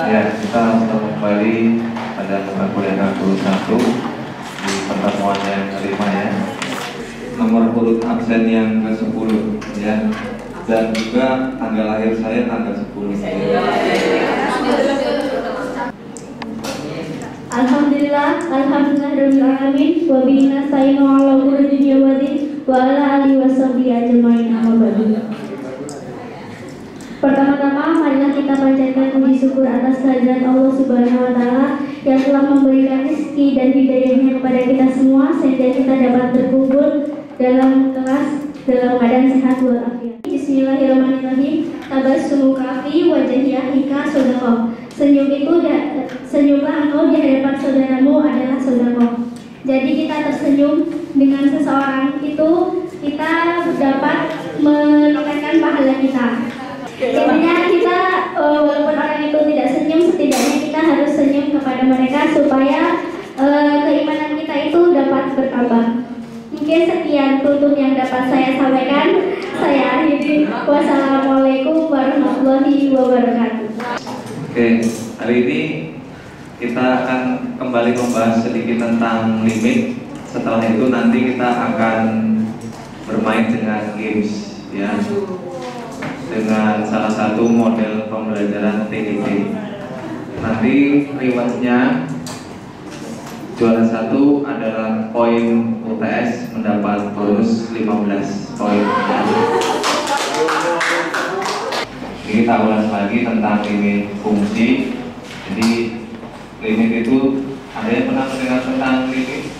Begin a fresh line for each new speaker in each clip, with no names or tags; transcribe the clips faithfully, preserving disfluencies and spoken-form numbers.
Ya, kita ketemu kembali pada mata kuliah K dua puluh satu di pertemuan yang kelima ya. Nomor urut absen yang ke sepuluh ya. Dan juga tanggal lahir saya tanggal sepuluh. Ya.
Alhamdulillah, alhamdulillahirabbil alamin wa bihi nasta'inu 'ala umuri dunya waddin wa ala alihi washabihi ajmain amma ba'du. Pertama-tama marilah kita panjatkan puji syukur atas kehadiran Allah Subhanahu wa taala yang telah memberikan rezeki dan hidayahnya kepada kita semua sehingga kita dapat berkumpul dalam kelas dalam keadaan sehat walafiat. Bismillahirrahmanirrahim. Tabassumu kafi wajhi akhika shadaqah. Senyum itu senyumlah engkau di hadapan saudaramu adalah sedekah. Jadi kita tersenyum dengan seseorang itu kita dapat meningkatkan pahala kita. Intinya kita uh, walaupun orang itu tidak senyum, setidaknya kita harus senyum kepada mereka supaya uh, keimanan kita itu dapat bertambah. Mungkin sekian tutup yang dapat saya sampaikan. Saya akhiri. Wassalamualaikum warahmatullahi wabarakatuh.
Oke, hari ini kita akan kembali membahas sedikit tentang limit. Setelah itu nanti kita akan bermain dengan games ya, dengan salah satu model pembelajaran T D T. Nanti rewardnya juara satu adalah poin U T S mendapat bonus lima belas poin. Ini kita ulas lagi tentang limit fungsi. Jadi limit itu ada yang pernah mendengar tentang limit?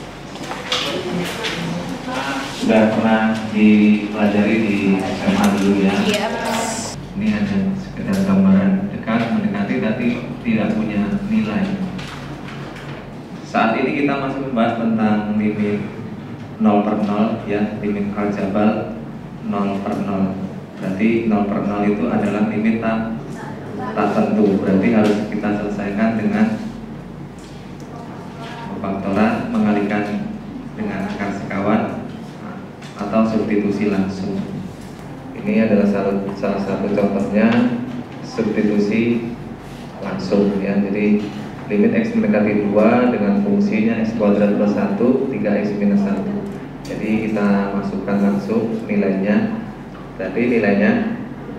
Sudah pernah dipelajari di S M A dulu ya? Ini hanya sekedar gambaran dekat mendekati tapi tidak punya nilai. Saat ini kita masih membahas tentang limit nol per nol ya, limit aljabal nol per nol. Berarti nol per nol itu adalah limit tak, tak tentu. Berarti harus kita selesaikan dengan faktoran, mengalikan dengan akar sekawan atau substitusi langsung. Ini adalah salah, salah satu contohnya substitusi langsung ya. Jadi limit x mendekati dua dengan fungsinya x kuadrat plus satu, tiga x minus satu. Jadi kita masukkan langsung nilainya. Berarti nilainya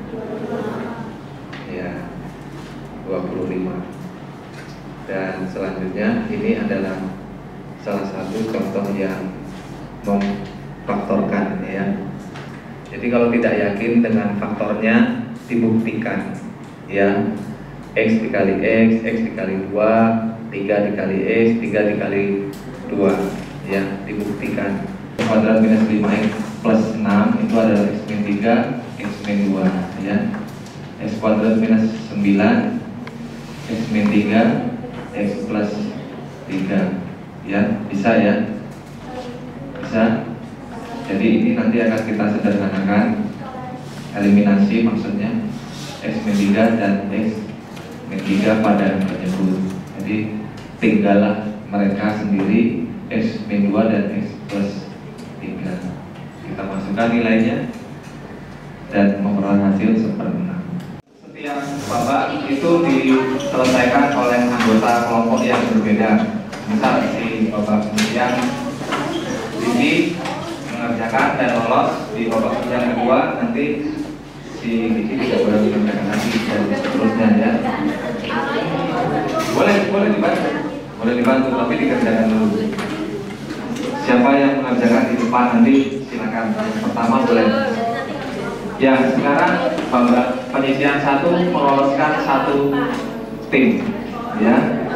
ya dua puluh lima. Dan selanjutnya ini adalah salah satu contoh yang memfaktorkan ya. Jadi kalau tidak yakin dengan faktornya dibuktikan ya. X dikali X, X dikali dua, tiga dikali X, tiga dikali dua ya, dibuktikan. Kuadrat minus lima X plus enam itu adalah X min tiga, X min dua ya. X kuadrat minus sembilan, X min tiga, X plus tiga ya, bisa ya? Bisa. Jadi ini nanti akan kita sederhanakan, eliminasi maksudnya X min tiga dan X min tiga pada menyebut. Jadi tinggallah mereka sendiri X min dua dan X plus tiga. Kita masukkan nilainya dan memperoleh hasil seperenam. Setiap babak itu diselesaikan oleh anggota kelompok yang berbeda. Misal di babak yang ini mengerjakan dan lolos, di babak yang kedua nanti si Diki tidak boleh mengerjakan lagi dan seterusnya ya. Boleh, boleh dibantu, boleh dibantu tapi dikerjakan dulu. Siapa yang mengerjakan di depan nanti silakan. Yang pertama boleh. Ya sekarang penyisian satu meloloskan satu tim ya.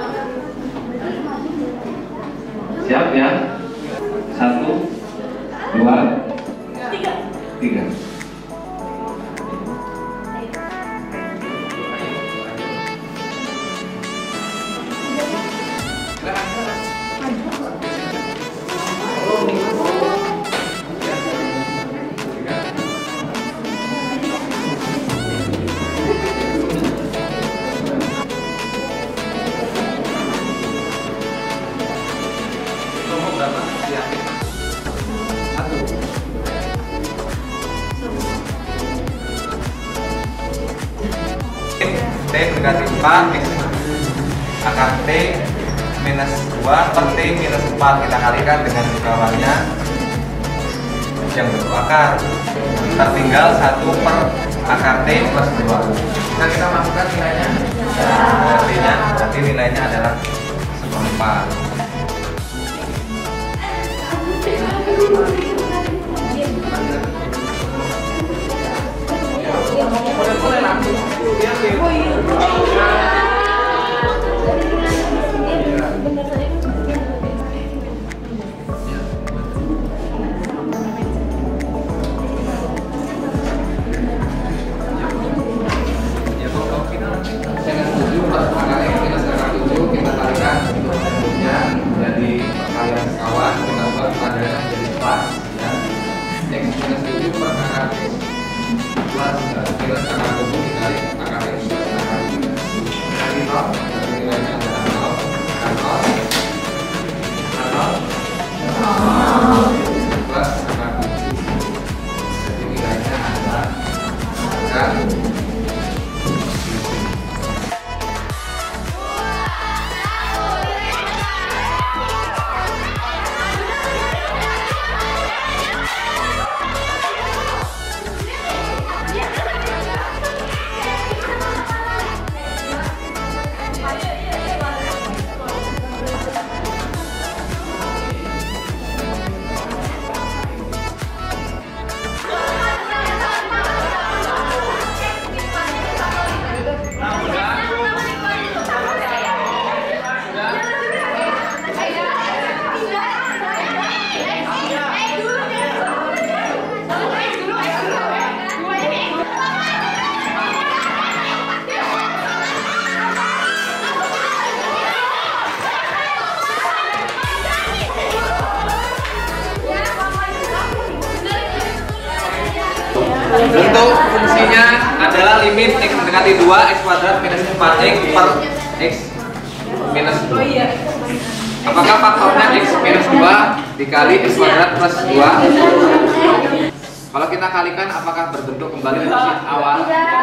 Siap ya? Satu, dua, tiga. T mendekati empat, X akar T minus dua per T minus empat. Kita kalikan dengan bawahnya yang bentuk akar. Tertinggal satu per akar T plus dua. Bisa kita masukkan nilainya? Artinya, berarti nilainya adalah seperempat.
Bentuk fungsinya adalah limit x mendekati dua, x kuadrat minus empat x per x minus dua. Apakah faktornya x minus dua dikali x kuadrat plus dua? Kalau kita kalikan, apakah berbentuk kembali fungsi awal?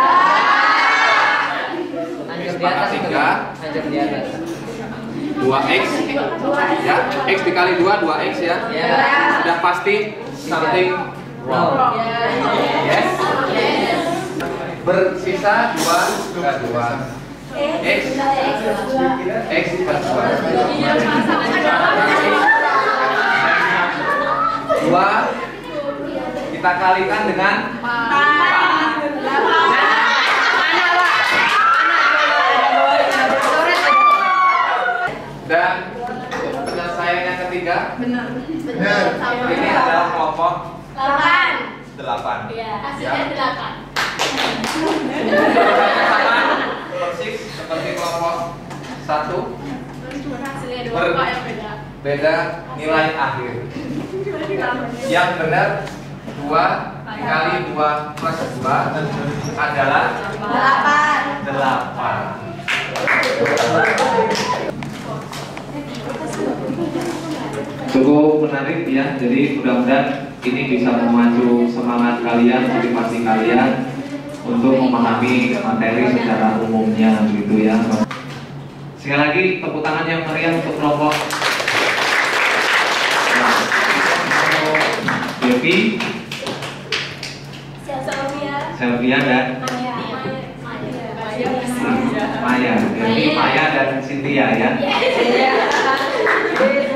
X pangkat tiga dua x ya, x dikali dua, dua x ya. Sudah pasti something wrong. Yes. Bersisa dua ke dua. X X plus dua. dua kita kalikan dengan dan penyelesaian yang ketiga. Benar. Ini adalah kelompok
delapan.
delapan.
Iya, hasilnya delapan.
Sama persis seperti kelompok satu.
Hasilnya dua kok yang beda.
Beda nilai akhir. Yang benar dua dikali dua plus dua adalah
delapan.
delapan.
Cukup menarik ya, jadi mudah-mudahan ini bisa memacu semangat kalian, motivasi kalian untuk memahami materi secara umumnya begitu ya. Sekali lagi tepuk tangan yang meriah untuk kelompok Devi, Selvia dan Maya. Devi, Maya dan Cynthia ya.